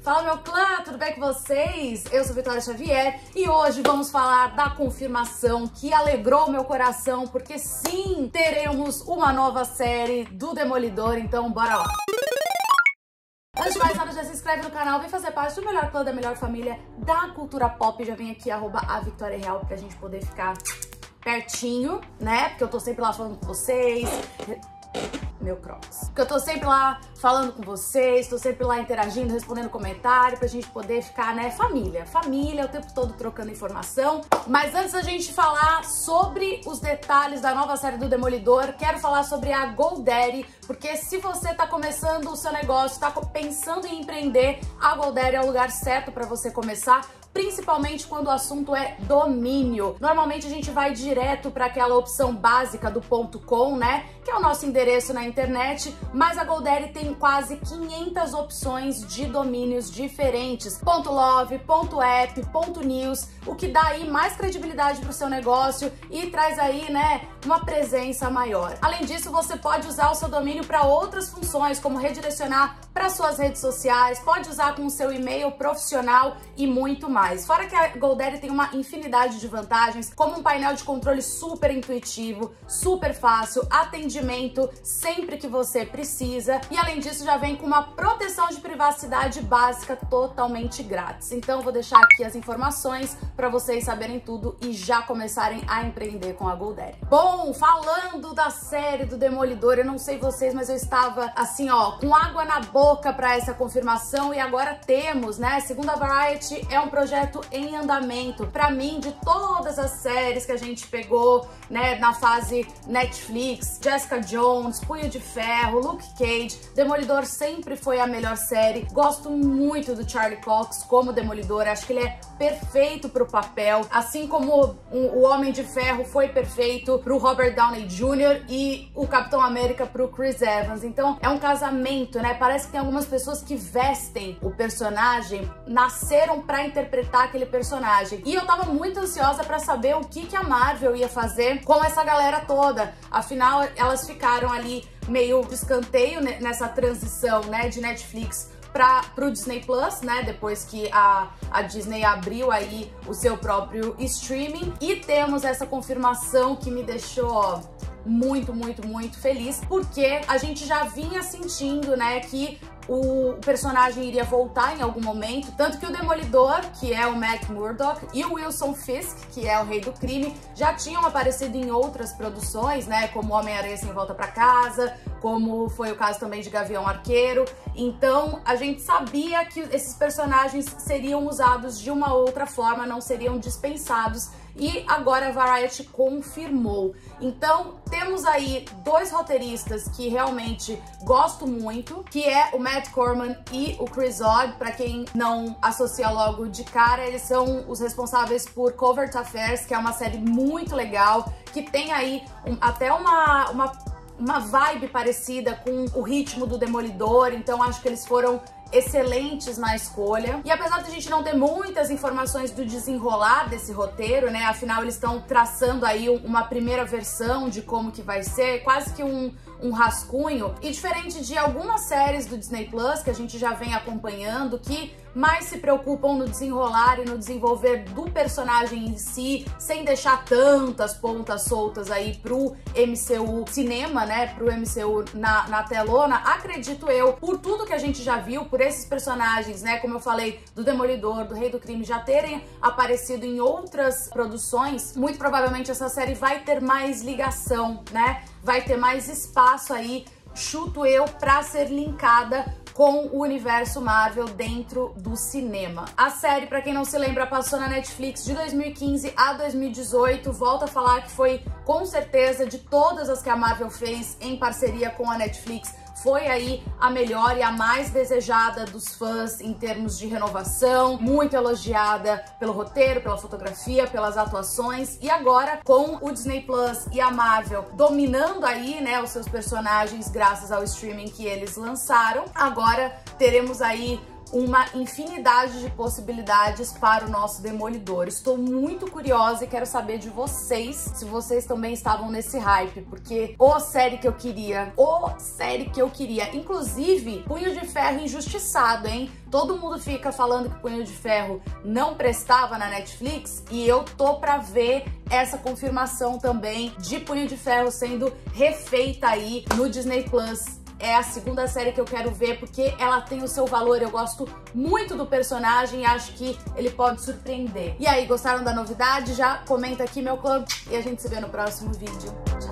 Fala, meu clã, tudo bem com vocês? Eu sou Vitória Xavier e hoje vamos falar da confirmação que alegrou meu coração, porque sim, teremos uma nova série do Demolidor, então bora lá! Antes de mais nada, já se inscreve no canal, vem fazer parte do melhor clã da melhor família da cultura pop. Já vem aqui, @aVictoriaReal, pra gente poder ficar pertinho, né? Porque eu tô sempre lá falando com vocês. Meu Crocs. Porque eu tô sempre lá falando com vocês, tô sempre lá interagindo, respondendo comentário, pra gente poder ficar, né, família, o tempo todo trocando informação. Mas antes da gente falar sobre os detalhes da nova série do Demolidor, quero falar sobre a GoDaddy, porque se você tá começando o seu negócio, tá pensando em empreender, a GoDaddy é o lugar certo pra você começar, principalmente quando o assunto é domínio. Normalmente a gente vai direto para aquela opção básica do .com, né, que é o nosso endereço na internet, mas a GoDaddy tem quase 500 opções de domínios diferentes, .love, .app, .news, o que dá aí mais credibilidade para o seu negócio e traz aí, né, uma presença maior. Além disso, você pode usar o seu domínio para outras funções, como redirecionar para suas redes sociais, pode usar com o seu e-mail profissional e muito mais. Fora que a GoDaddy tem uma infinidade de vantagens, como um painel de controle super intuitivo, super fácil, atendimento sempre que você precisa e além disso já vem com uma proteção de privacidade básica totalmente grátis. Então eu vou deixar aqui as informações para vocês saberem tudo e já começarem a empreender com a GoDaddy. Bom, falando da série do Demolidor, eu não sei vocês, mas eu estava assim, ó, com água na boca para essa confirmação e agora temos, né? Segundo a Variety, é um projeto em andamento. Para mim, de todas as séries que a gente pegou, né, na fase Netflix, Jessica Jones, Punho de Ferro, Luke Cage, Demolidor sempre foi a melhor série. Gosto muito do Charlie Cox como Demolidor, acho que ele é perfeito pro papel, assim como o Homem de Ferro foi perfeito pro Robert Downey Jr. e o Capitão América pro Chris Evans. Então é um casamento, né? Parece que tem algumas pessoas que vestem o personagem, nasceram pra interpretar aquele personagem. E eu tava muito ansiosa pra saber o que a Marvel ia fazer com essa galera toda. Afinal, elas ficaram ali meio de escanteio nessa transição, né, de Netflix pro Disney Plus, né, depois que a Disney abriu aí o seu próprio streaming. E temos essa confirmação que me deixou, ó, muito feliz, porque a gente já vinha sentindo, né, que o personagem iria voltar em algum momento, tanto que o Demolidor, que é o Matt Murdock, e o Wilson Fisk, que é o Rei do Crime, já tinham aparecido em outras produções, né, como Homem-Aranha Sem Volta pra Casa, como foi o caso também de Gavião Arqueiro. Então a gente sabia que esses personagens seriam usados de uma outra forma, não seriam dispensados, e agora a Variety confirmou. Então temos aí dois roteiristas que realmente gosto muito, que é o Matt Corman e o Chris Odd. Para quem não associa logo de cara, eles são os responsáveis por Covert Affairs, que é uma série muito legal, que tem aí até uma vibe parecida com o ritmo do Demolidor, então acho que eles foram excelentes na escolha. E apesar de a gente não ter muitas informações do desenrolar desse roteiro, né, afinal eles estão traçando aí uma primeira versão de como que vai ser, quase que um rascunho, e diferente de algumas séries do Disney Plus que a gente já vem acompanhando, que mais se preocupam no desenrolar e no desenvolver do personagem em si, sem deixar tantas pontas soltas aí pro MCU cinema, né, pro MCU na telona, acredito eu, por tudo que a gente já viu, por esses personagens, né, como eu falei, do Demolidor, do Rei do Crime, já terem aparecido em outras produções, muito provavelmente essa série vai ter mais ligação, né, vai ter mais espaço aí, chuto eu, pra ser linkada com o universo Marvel dentro do cinema. A série, pra quem não se lembra, passou na Netflix de 2015 a 2018, volto a falar que foi, com certeza, de todas as que a Marvel fez em parceria com a Netflix, foi aí a melhor e a mais desejada dos fãs em termos de renovação, muito elogiada pelo roteiro, pela fotografia, pelas atuações, e agora com o Disney Plus e a Marvel dominando aí, né, os seus personagens graças ao streaming que eles lançaram, agora teremos aí uma infinidade de possibilidades para o nosso Demolidor. Estou muito curiosa e quero saber de vocês, se vocês também estavam nesse hype, porque série que eu queria, inclusive Punho de Ferro injustiçado, hein? Todo mundo fica falando que Punho de Ferro não prestava na Netflix e eu tô pra ver essa confirmação também de Punho de Ferro sendo refeita aí no Disney Plus. É a segunda série que eu quero ver porque ela tem o seu valor, eu gosto muito do personagem e acho que ele pode surpreender. E aí, gostaram da novidade? Já comenta aqui, meu clã, e a gente se vê no próximo vídeo.